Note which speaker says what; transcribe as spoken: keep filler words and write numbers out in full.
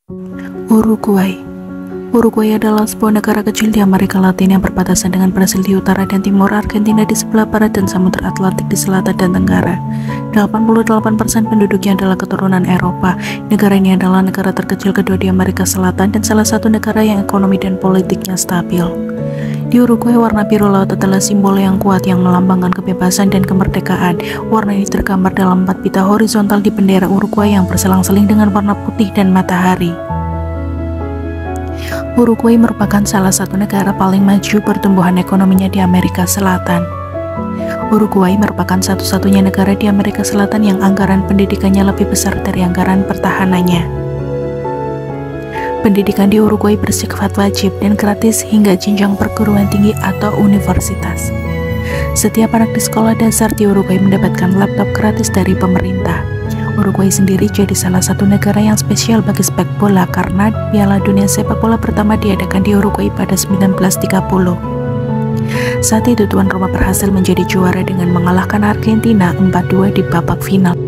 Speaker 1: Uruguay. Uruguay adalah sebuah negara kecil di Amerika Latin yang berbatasan dengan Brasil di utara dan timur, Argentina di sebelah barat, dan Samudra Atlantik di selatan dan tenggara. delapan puluh delapan persen penduduknya adalah keturunan Eropa. Negara ini adalah negara terkecil kedua di Amerika Selatan dan salah satu negara yang ekonomi dan politiknya stabil. Di Uruguay, warna biru laut adalah simbol yang kuat yang melambangkan kebebasan dan kemerdekaan. Warna ini tergambar dalam empat pita horizontal di bendera Uruguay yang berselang-seling dengan warna putih dan matahari. Uruguay merupakan salah satu negara paling maju pertumbuhan ekonominya di Amerika Selatan. Uruguay merupakan satu-satunya negara di Amerika Selatan yang anggaran pendidikannya lebih besar dari anggaran pertahanannya. Pendidikan di Uruguay bersifat wajib dan gratis hingga jenjang perguruan tinggi atau universitas. Setiap anak di sekolah dasar di Uruguay mendapatkan laptop gratis dari pemerintah. Uruguay sendiri jadi salah satu negara yang spesial bagi sepak bola karena Piala Dunia Sepak Bola pertama diadakan di Uruguay pada seribu sembilan ratus tiga puluh. Saat itu tuan rumah berhasil menjadi juara dengan mengalahkan Argentina empat dua di babak final.